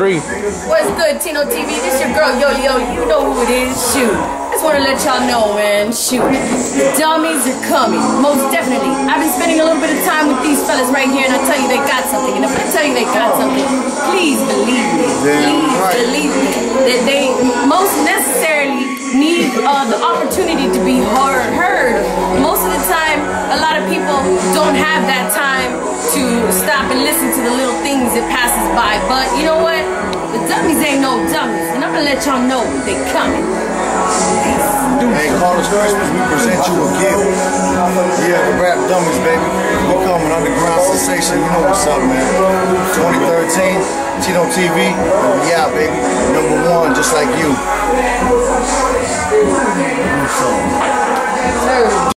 What's good, Tino TV? This your girl Yo Yo. You know who it is. Shoot. Just want to let y'all know, man. Shoot. The dummies are coming. Most definitely. I've been spending a little bit of time with these fellas right here, and I tell you they got something. And if I tell you they got something, please believe me. Please believe me. That they most necessarily need the opportunity to be heard. Most of the time, a lot of people don't have that time to stop and listen to the little things that passes by. But you know what? The dummies ain't no dummies. And I'm gonna let y'all know they coming. Hey, call us Christmas, we present you a gift. Yeah, the rap dummies, baby. We coming underground sensation. You know what's up, man. 2013, Tino TV, and we out, baby. #1, just like you.